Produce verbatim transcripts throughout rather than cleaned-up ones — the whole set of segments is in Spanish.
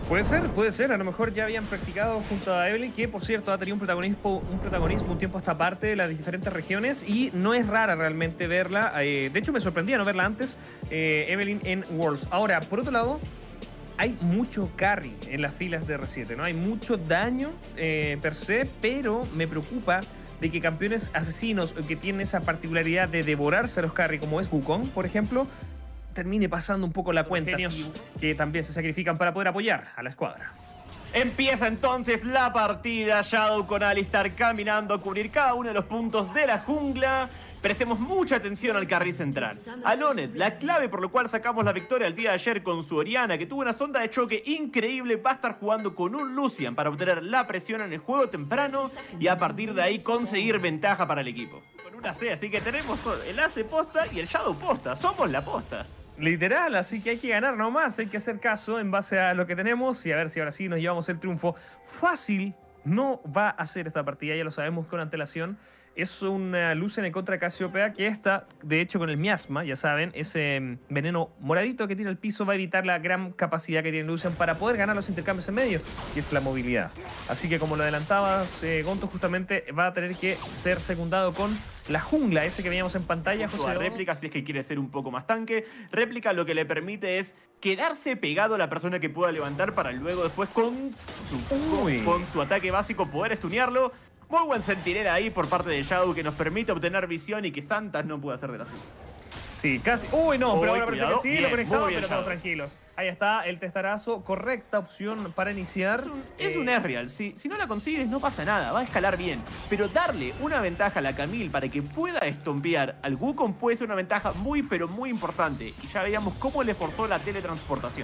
Puede ser, puede ser. A lo mejor ya habían practicado junto a Evelynn, que por cierto ha tenido un protagonismo, un protagonismo un tiempo a esta parte de las diferentes regiones y no es rara realmente verla. Eh, de hecho, me sorprendía no verla antes, eh, Evelynn en Worlds. Ahora, por otro lado, hay mucho carry en las filas de R siete, ¿no? Hay mucho daño eh, per se, pero me preocupa de que campeones asesinos que tienen esa particularidad de devorarse a los carry, como es Wukong, por ejemplo, termine pasando un poco la cuenta, sí, que también se sacrifican para poder apoyar a la escuadra. Empieza entonces la partida, Shadow con Alistar caminando a cubrir cada uno de los puntos de la jungla. Prestemos mucha atención al carry central. Aloned, la clave por lo cual sacamos la victoria el día de ayer con su Orianna, que tuvo una sonda de choque increíble, va a estar jugando con un Lucian para obtener la presión en el juego temprano y a partir de ahí conseguir ventaja para el equipo. Con una C, así que tenemos el A C posta y el Shadow posta, somos la posta. Literal, así que hay que ganar nomás, hay que hacer caso en base a lo que tenemos y a ver si ahora sí nos llevamos el triunfo. Fácil no va a ser esta partida, ya lo sabemos con antelación. Es una Lucian en contra de Casiopea que está, de hecho, con el miasma, ya saben, ese veneno moradito que tiene el piso va a evitar la gran capacidad que tiene Lucian para poder ganar los intercambios en medio, que es la movilidad. Así que como lo adelantabas, eh, Gonto justamente va a tener que ser secundado con la jungla, ese que veíamos en pantalla, José. Réplica, si es que quiere ser un poco más tanque. Réplica lo que le permite es quedarse pegado a la persona que pueda levantar para luego después con su, con, con su ataque básico poder stunearlo. Muy buen sentinela ahí por parte de Shadow que nos permite obtener visión y que Santas no puede hacer de la suya. Sí, casi. Uy, no, Uy, pero ahora parece que sí, bien, lo conectamos, bien, pero estamos tranquilos. Ahí está el testarazo, correcta opción para iniciar. Es un, es eh... un Ezreal, si, si no la consigues no pasa nada, va a escalar bien. Pero darle una ventaja a la Camille para que pueda estompear al Wukong puede ser una ventaja muy pero muy importante. Y ya veíamos cómo le forzó la teletransportación.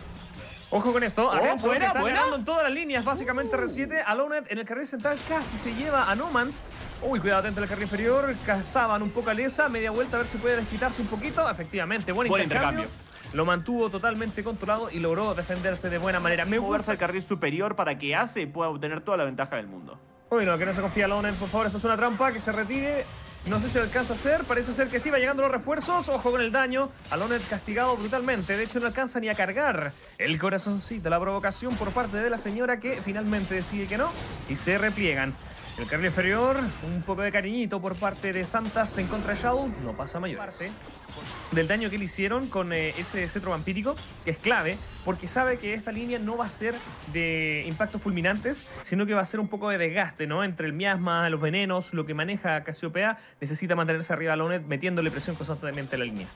Ojo con esto, oh, Adentro, buena, está buena. ganando en todas las líneas, básicamente R siete. Aloned en el carril central casi se lleva a Nomans. Uy, cuidado atento en el carril inferior. Cazaban un poco a Lesa, media vuelta a ver si puede desquitarse un poquito. Efectivamente, buen, buen intercambio. intercambio. Lo mantuvo totalmente controlado y logró defenderse de buena manera. Me moverse al carril superior para que Ace pueda obtener toda la ventaja del mundo. Uy, no, que no se confía Aloned, por favor, esto es una trampa, que se retire. No sé si lo alcanza a hacer, parece ser que sí, va llegando los refuerzos. Ojo con el daño, Aloned castigado brutalmente. De hecho no alcanza ni a cargar el corazoncito. La provocación por parte de la señora que finalmente decide que no y se repliegan. El carril inferior, un poco de cariñito por parte de Santas en contra de Shadow, no pasa mayores. Del daño que le hicieron con eh, ese cetro vampírico, que es clave, porque sabe que esta línea no va a ser de impactos fulminantes, sino que va a ser un poco de desgaste, ¿no? Entre el miasma, los venenos, lo que maneja Casiopea, necesita mantenerse arriba a Aloned, metiéndole presión constantemente a la línea.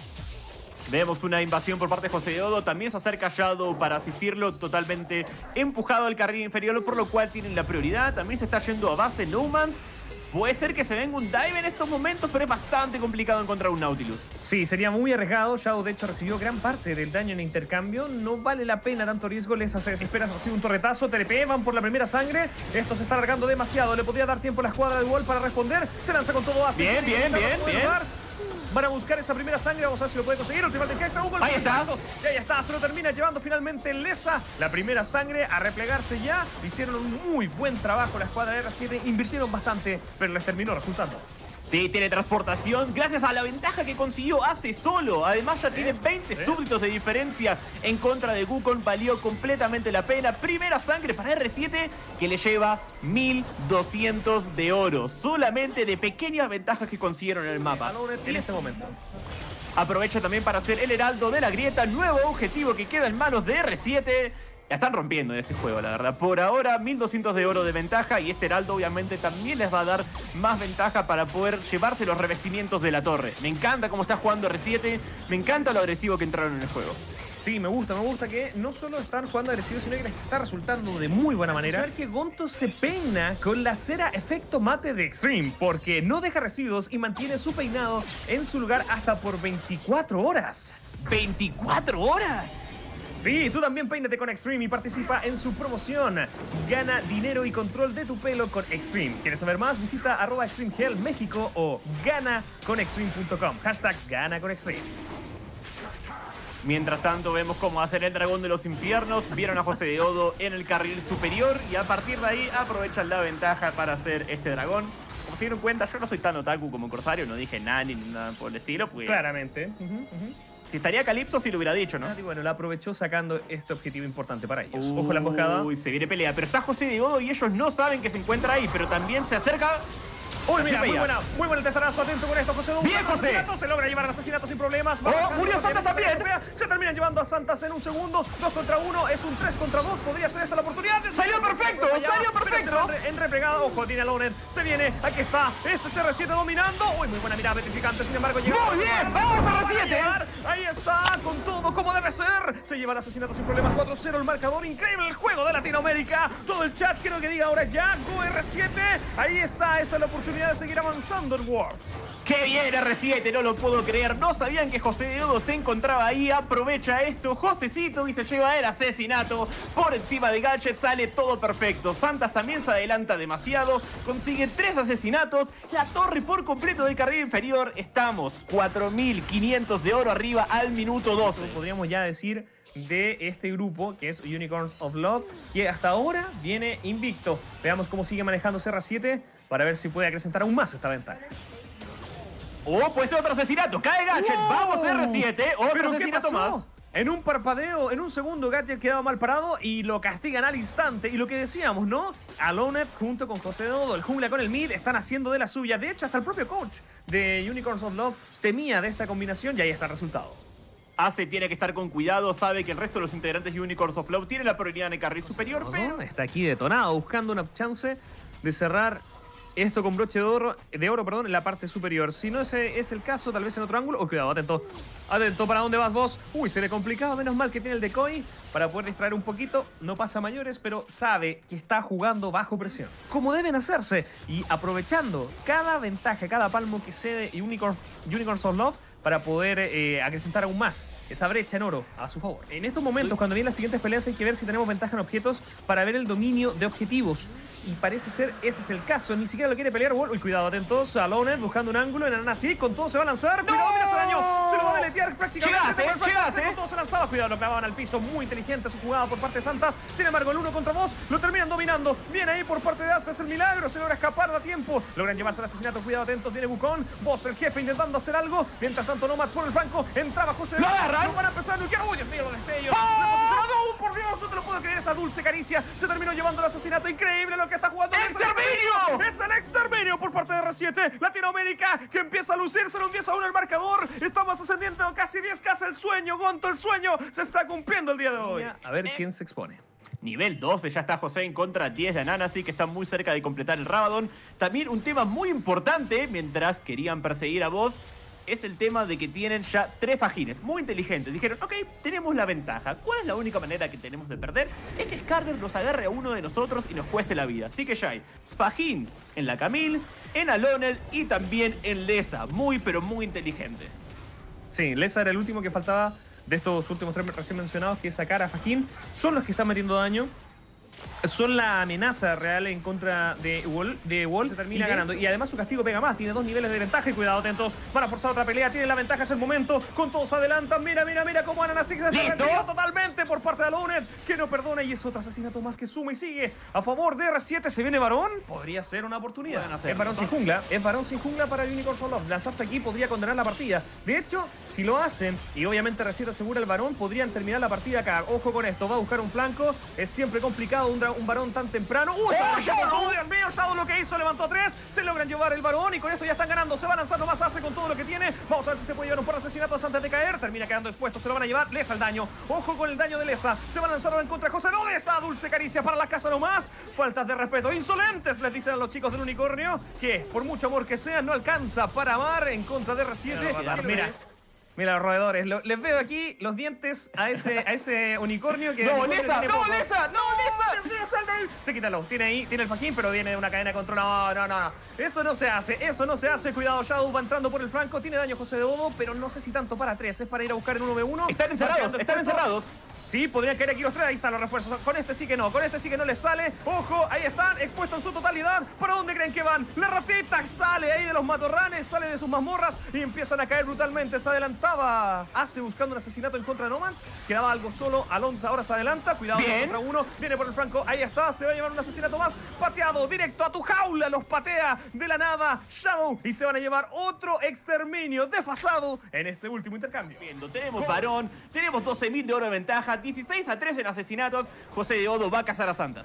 Vemos una invasión por parte de José Deodo, también se acerca Shadow para asistirlo, totalmente empujado al carril inferior, por lo cual tienen la prioridad. También se está yendo a base Nomans. Puede ser que se venga un dive en estos momentos, pero es bastante complicado encontrar un Nautilus. Sí, sería muy arriesgado. Shadow, de hecho, recibió gran parte del daño en intercambio. No vale la pena tanto riesgo. Les hace desespera, recibe un torretazo. T P, van por la primera sangre. Esto se está alargando demasiado. Le podría dar tiempo a la escuadra de Wall para responder. Se lanza con todo así. Bien, bien, bien, bien. Van a buscar esa primera sangre, vamos a ver si lo puede conseguir. Última de está Hugo. Ahí está. Y ahí está, se lo termina llevando finalmente Lesa. La primera sangre a replegarse ya. Hicieron un muy buen trabajo la escuadra de R siete. Invirtieron bastante, pero les terminó resultando. Sí, teletransportación, gracias a la ventaja que consiguió Ace solo. Además ya tiene veinte ¿Eh? súbditos de diferencia en contra de Wukong. Valió completamente la pena. Primera sangre para R siete que le lleva mil doscientos de oro. Solamente de pequeñas ventajas que consiguieron en el mapa. En este momento. Aprovecha también para hacer el heraldo de la grieta. Nuevo objetivo que queda en manos de R siete. La están rompiendo en este juego, la verdad. Por ahora, mil doscientos de oro de ventaja. Y este heraldo obviamente también les va a dar más ventaja para poder llevarse los revestimientos de la torre. Me encanta cómo está jugando R siete. Me encanta lo agresivo que entraron en el juego. Sí, me gusta, me gusta que no solo están jugando agresivo, sino que les está resultando de muy buena manera. Ver que Gonto se peina con la cera efecto mate de Extreme, porque no deja residuos y mantiene su peinado en su lugar hasta por veinticuatro horas. ¿veinticuatro horas? Sí, tú también peínate con Extreme y participa en su promoción. Gana dinero y control de tu pelo con Extreme. ¿Quieres saber más? Visita arroba Extreme Gel México o gana con extreme punto com. Hashtag gana con Extreme. Mientras tanto vemos cómo hacer el dragón de los infiernos. Vieron a José Deodo en el carril superior y a partir de ahí aprovechan la ventaja para hacer este dragón. Como se dieron cuenta, yo no soy tan otaku como Corsario, no dije nada ni nada por el estilo. Pues claramente. Uh-huh, uh-huh. Si estaría Calypso, sí lo hubiera dicho, ¿no? Y bueno, la aprovechó sacando este objetivo importante para ellos. Ojo la emboscada. Uy, se viene pelea. Pero está José Diodo y ellos no saben que se encuentra ahí, pero también se acerca. Uy, mira, muy buena, muy buena el testarazo, atento con esto, José. Bien, José. Se logra llevar al asesinato sin problemas. Oh, murió Santas también. Se terminan llevando a Santas en un segundo. Dos contra uno, es un tres contra dos. Podría ser esta la oportunidad. Salió perfecto, salió perfecto. En replegada, ojo, tiene a Lonet. Se viene, aquí está. Este es R siete dominando. Uy, muy buena mirada petrificante, sin embargo, llega. Muy bien, vamos a R siete. Ahí está, con todo como debe ser. Se lleva el asesinato sin problemas. cuatro cero el marcador. Increíble el juego de Latinoamérica. Todo el chat quiero que diga ahora ya. Go R siete. Ahí está, esta es la oportunidad de seguir avanzando. ¡Qué bien R siete! No lo puedo creer. No sabían que José Diodo se encontraba ahí. Aprovecha esto, Josecito, y se lleva el asesinato. Por encima de Gadget sale todo perfecto. Santas también se adelanta demasiado. Consigue tres asesinatos. La torre por completo del carril inferior. Estamos cuatro mil quinientos de oro arriba al minuto doce. Podríamos ya decir de este grupo, que es Unicorns of Love, que hasta ahora viene invicto. Veamos cómo sigue manejándose R siete para ver si puede acrecentar aún más esta ventaja. Oh, puede ser otro asesinato. Cae Gadget. ¡Wow! Vamos R siete. Otro ¿Pero asesinato qué pasó? más. En un parpadeo, en un segundo, Gadget quedaba mal parado y lo castigan al instante. Y lo que decíamos, ¿no? Alonet junto con José Dodo, el jungla con el mid, están haciendo de la suya. De hecho, hasta el propio coach de Unicorns of Love temía de esta combinación y ahí está el resultado. Ace tiene que estar con cuidado, sabe que el resto de los integrantes de Unicorns of Love tienen la prioridad en el carril superior, pero... Está aquí detonado, buscando una chance de cerrar esto con broche de oro, de oro perdón, en la parte superior. Si no ese es el caso, tal vez en otro ángulo. Oh, cuidado, atento. Atento, ¿para dónde vas vos? Uy, se le complicaba. Menos mal que tiene el decoy para poder distraer un poquito. No pasa a mayores, pero sabe que está jugando bajo presión, como deben hacerse. Y aprovechando cada ventaja, cada palmo que cede Unicorn, Unicorns of Love para poder eh, acrecentar aún más esa brecha en oro a su favor. En estos momentos, cuando vienen las siguientes peleas, hay que ver si tenemos ventaja en objetos para ver el dominio de objetivos. Y parece ser ese es el caso. Ni siquiera lo quiere pelear. Uy, cuidado, atentos. A Lonet buscando un ángulo. En Ananasi, con todo se va a lanzar. Cuidado, ¡No! mira ese daño. Se lo va a deletear prácticamente. Llegase, llegase. Con todo se lanzaba. Cuidado, lo clavaban al piso. Muy inteligente su jugada por parte de Santas. Sin embargo, el uno contra dos lo terminan dominando. Viene ahí por parte de Ace. Es el milagro. Se logra escapar a tiempo. Logran llevarse el asesinato. Cuidado, atentos. Viene Wukong. Boss, el jefe, intentando hacer algo. Mientras tanto, Nomad por el flanco. Entraba José. ¡Lo agarran! No van a empezar a nukear. ¡Uy, Dios mío, los destellos! ¡Oh! ¡No, por Dios! No te lo puedo creer. Esa dulce caricia se terminó llevando el asesinato. Increíble lo que está jugando. ¡Exterminio! Es el exterminio por parte de R siete. Latinoamérica que empieza a lucirse en un diez a uno el marcador. Estamos ascendiendo casi diez K. El sueño, Gonto, el sueño se está cumpliendo el día de hoy. A ver quién se expone. Nivel doce, ya está José en contra diez de Ananasi, que está muy cerca de completar el Rabadon. También un tema muy importante, mientras querían perseguir a Boss, es el tema de que tienen ya tres fajines muy inteligentes. Dijeron, ok, tenemos la ventaja. ¿Cuál es la única manera que tenemos de perder? Es que Skarner nos agarre a uno de nosotros y nos cueste la vida. Así que ya hay fajín en la Camille, en Alonet y también en Lesa. Muy, pero muy inteligente. Sí, Lesa era el último que faltaba de estos últimos tres recién mencionados, que es sacar a Fajín. Son los que están metiendo daño. Son la amenaza real en contra de Wall. De Wall se termina ¿Y ganando. Y además su castigo pega más. Tiene dos niveles de ventaja. Y cuidado, atentos. Van a forzar otra pelea. Tienen la ventaja. Es el momento. Con todos adelantan. Mira, mira, mira cómo Ananasi se está retirando totalmente por parte de Alonet, que no perdona. Y es otro asesinato más que suma y sigue a favor de R siete. Se viene varón. Podría ser una oportunidad. Es varón sin jungla. Es varón sin jungla para Unicorns of Love. Lanzarse aquí podría condenar la partida. De hecho, si lo hacen y obviamente R siete asegura el varón, podrían terminar la partida acá. Ojo con esto. Va a buscar un flanco. Es siempre complicado un, un varón tan temprano. ¡Uy! ¡Oh, Shadow! ¡Oh, Dios mío! Shadow lo que hizo, levantó a tres. Se logran llevar el varón y con esto ya están ganando. Se va a lanzar nomás Ace con todo lo que tiene. Vamos a ver si se puede llevar un par de asesinatos antes de caer. Termina quedando expuesto. Se lo van a llevar. Lesa el daño. Ojo con el daño de Lesa. Se va a lanzar ahora en contra de José. ¿Dónde está dulce caricia para la casa nomás? Faltas de respeto. Insolentes, les dicen a los chicos del unicornio, que por mucho amor que sea, no alcanza para amar en contra de R siete. Mira. Mira los roedores, Lo, les veo aquí los dientes a ese, a ese unicornio que... ¡No, Lesa! ¡No, Lesa! ¡No, Lesa! Se quítalo, tiene ahí, tiene el fajín, pero viene de una cadena de control. No, no, no, no. Eso no se hace, eso no se hace. Cuidado, Shadow va entrando por el flanco. Tiene daño José de Bodo, pero no sé si tanto para tres. Es para ir a buscar el uno v uno. Están encerrados, están encerrados. Sí, podrían caer aquí los tres. Ahí están los refuerzos. Con este sí que no. Con este sí que no les sale. Ojo, ahí están. Expuestos en su totalidad. ¿Para dónde creen que van? La ratita sale ahí de los matorranes. Sale de sus mazmorras. Y empiezan a caer brutalmente. Se adelantaba Ace buscando un asesinato en contra de Nomads. Quedaba algo solo. Alonso ahora se adelanta. Cuidado contra uno. Viene por el flanco. Ahí está. Se va a llevar un asesinato más. Pateado. Directo a tu jaula. Los patea de la nada Shadow. Y se van a llevar otro exterminio desfasado en este último intercambio. Viendo, tenemos varón. Tenemos doce mil de oro de ventaja. dieciséis a tres en asesinatos. José de Odo va a cazar a Santas.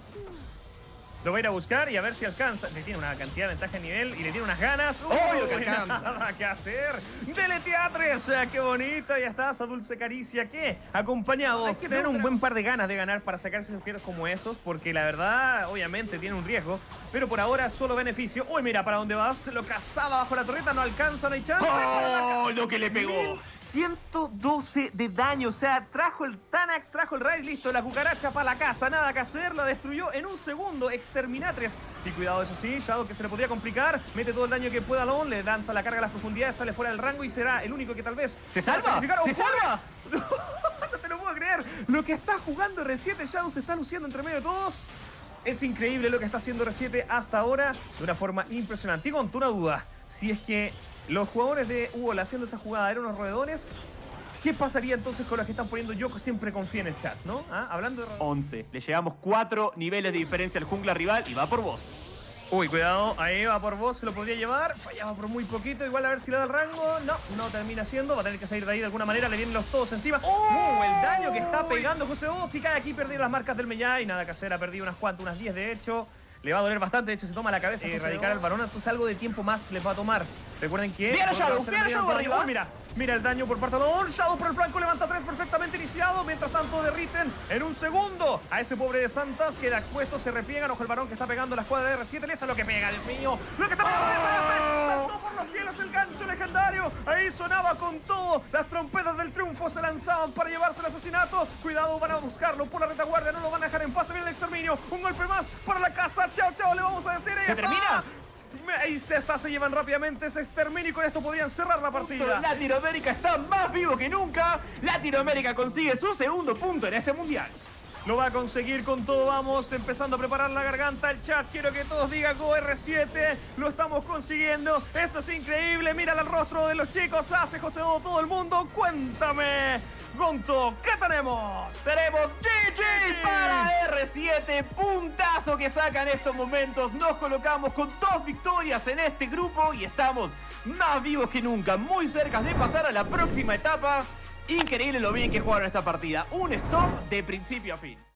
Lo va a ir a buscar y a ver si alcanza. Le tiene una cantidad de ventaja de nivel y le tiene unas ganas. ¡Obvio que alcanza! Nada que hacer. Deleteatres. ¡Qué bonita! Ya está esa dulce caricia que, acompañado, hay que tener un buen par de ganas de ganar para sacarse objetos como esos, porque la verdad, obviamente, tiene un riesgo. Pero por ahora, solo beneficio. ¡Uy, mira para dónde vas! Lo cazaba bajo la torreta. No alcanza, no hay chance. ¡Oh, lo que le pegó! ciento doce de daño, o sea, trajo el Tanax, trajo el Raid, listo, la cucaracha para la casa, nada que hacer, la destruyó en un segundo, Exterminatres. Y cuidado, eso sí, Shadow que se le podría complicar, mete todo el daño que pueda a Lon, le lanza la carga a las profundidades, sale fuera del rango y será el único que tal vez... ¡Se salva! ¡Se salva! No te lo puedo creer, lo que está jugando R siete, Shadow se está luciendo entre medio de todos. Es increíble lo que está haciendo R siete hasta ahora, de una forma impresionante. Y con una duda, si es que los jugadores de U O L haciendo esa jugada eran unos roedores, ¿qué pasaría entonces con los que están poniendo? Yo siempre confío en el chat, ¿no? ¿Ah? Hablando de once. Le llevamos cuatro niveles de diferencia al jungla rival y va por vos. Uy, cuidado, ahí va por vos, se lo podría llevar. Fallaba por muy poquito, igual a ver si le da el rango. No, no termina siendo, va a tener que salir de ahí de alguna manera. Le vienen los todos encima. ¡Oh! El daño que está pegando José O. Si cae aquí, perdió las marcas del Mellay. Y nada que hacer, ha perdido unas cuantas, unas diez de hecho. Le va a doler bastante, de hecho se toma la cabeza y erradicar al varón. Entonces algo de tiempo más les va a tomar. Recuerden que... ¡Viene Shadow! ¡Viene Shadow arriba! Uy, mira, mira el daño por parte de Lon. Shadow por el flanco, levanta tres perfectamente iniciado. Mientras tanto derriten en un segundo a ese pobre de Santas. Queda expuesto, se repliegan. Ojo el varón que está pegando la escuadra de R siete. Esa es lo que pega, Dios mío. Lo que está pegando es ese. Saltó por los cielos el gancho legendario. Ahí sonaba con todo. Las trompetas del triunfo se lanzaban para llevarse el asesinato. Cuidado, van a buscarlo por la retaguardia. No lo van a dejar en paz. Viene el exterminio. Un golpe más para la casa. Chao, chao. Le vamos a decir. ¿Se termina? Ahí se está, se llevan rápidamente ese exterminio y con esto podrían cerrar la partida. Latinoamérica está más vivo que nunca. Latinoamérica consigue su segundo punto en este mundial. Lo va a conseguir con todo, vamos empezando a preparar la garganta, el chat, quiero que todos digan Go R siete, lo estamos consiguiendo, esto es increíble, mira el rostro de los chicos, hace José Dodo, todo el mundo, cuéntame, Gonto, ¿qué tenemos? Tenemos G G para R siete, puntazo que saca en estos momentos, nos colocamos con dos victorias en este grupo y estamos más vivos que nunca, muy cerca de pasar a la próxima etapa. Increíble lo bien que jugaron esta partida. Un stop de principio a fin.